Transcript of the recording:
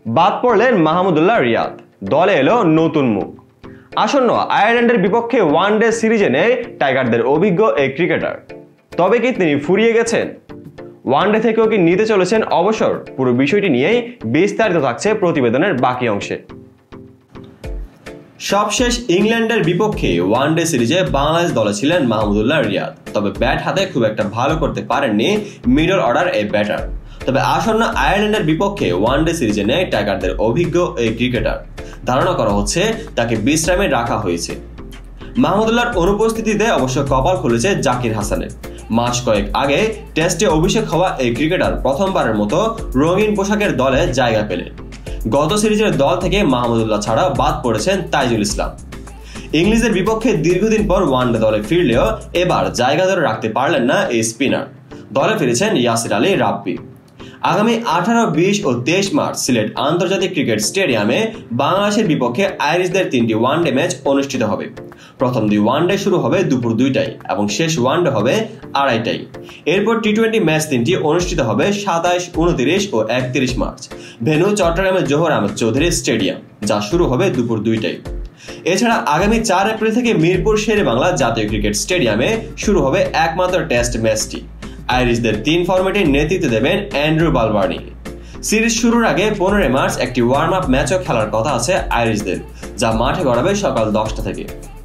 বাদ পড়লেন মাহমুদুল্লাহ রিয়াদ, দলে এলো নতুন মুখ। আসন্ন আয়ারল্যান্ডের বিপক্ষে ওয়ানডে সিরিজে নেই টাইগারদের অভিজ্ঞ এই ক্রিকেটার। তবে কি তিনি ফুরিয়ে গেছেন? ওয়ানডে থেকেও কি নিতে চলেছেন অবসর? পুরো বিষয়টি নিয়েই বিস্তারিত থাকছে প্রতিবেদনের বাকি অংশে। সবশেষ ইংল্যান্ডের বিপক্ষে ওয়ানডে সিরিজে বাংলাদেশ দলে ছিলেন মাহমুদুল্লাহ রিয়াদ। তবে ব্যাট হাতে খুব একটা ভালো করতে পারেননি মিডল অর্ডার এই ব্যাটার। তবে আসন্ন আয়ারল্যান্ডের বিপক্ষে ওয়ানডে সিরিজে নেই টাইগারদের অভিজ্ঞ এই ক্রিকেটার। ধারণা করা হচ্ছে তাকে বিশ্রামে রাখা হয়েছে। মাহমুদুল্লাহর অনুপস্থিতিতে অবশ্য কপাল খুলেছে জাকির হাসানের। মাস কয়েক আগে টেস্টে অভিষেক হওয়া এই ক্রিকেটার প্রথমবারের মতো রঙিন পোশাকের দলে জায়গা পেলেন। গত সিরিজের দল থেকে মাহমুদুল্লাহ ছাড়া বাদ পড়েছেন তাইজুল ইসলাম। ইংলিশদের বিপক্ষে দীর্ঘদিন পর ওয়ানডে দলে ফিরলেও এবার জায়গা ধরে রাখতে পারলেন না এই স্পিনার। দলে ফিরেছেন ইয়াসির আলী রাব্বি। আগামী 18, 20 ও 23 মার্চ সিলেট আন্তর্জাতিক ক্রিকেট স্টেডিয়ামে বাংলাদেশের বিপক্ষে আইরিশদের 3টি ওয়ানডে ম্যাচ অনুষ্ঠিত হবে। প্রথম 2 ওয়ানডে শুরু হবে দুপুর 2টায় এবং শেষ ওয়ানডে হবে 2:30টায়। এরপর টি-20 ম্যাচ 3টি অনুষ্ঠিত হবে 27, 29 ও 31 মার্চ। ভেন্যু চট্টগ্রামের জোহর আহমেদ চৌধুরী স্টেডিয়াম, যা শুরু হবে দুপুর 2টায়। এছাড়া আগামী 4 এপ্রিল থেকে মিরপুর শেরেবাংলা জাতীয় ক্রিকেট স্টেডিয়ামে শুরু হবে একমাত্র টেস্ট ম্যাচটি। আইরিশদের 3 ফরম্যাটে নেতৃত্ব দেবেন অ্যান্ড্রু বালবার্নি। সিরিজ শুরুর আগে 15 মার্চ একটি ওয়ার্ম আপ ম্যাচও খেলার কথা আছে আইরিশদের, যা মাঠে গড়াবে সকাল 10টা থেকে।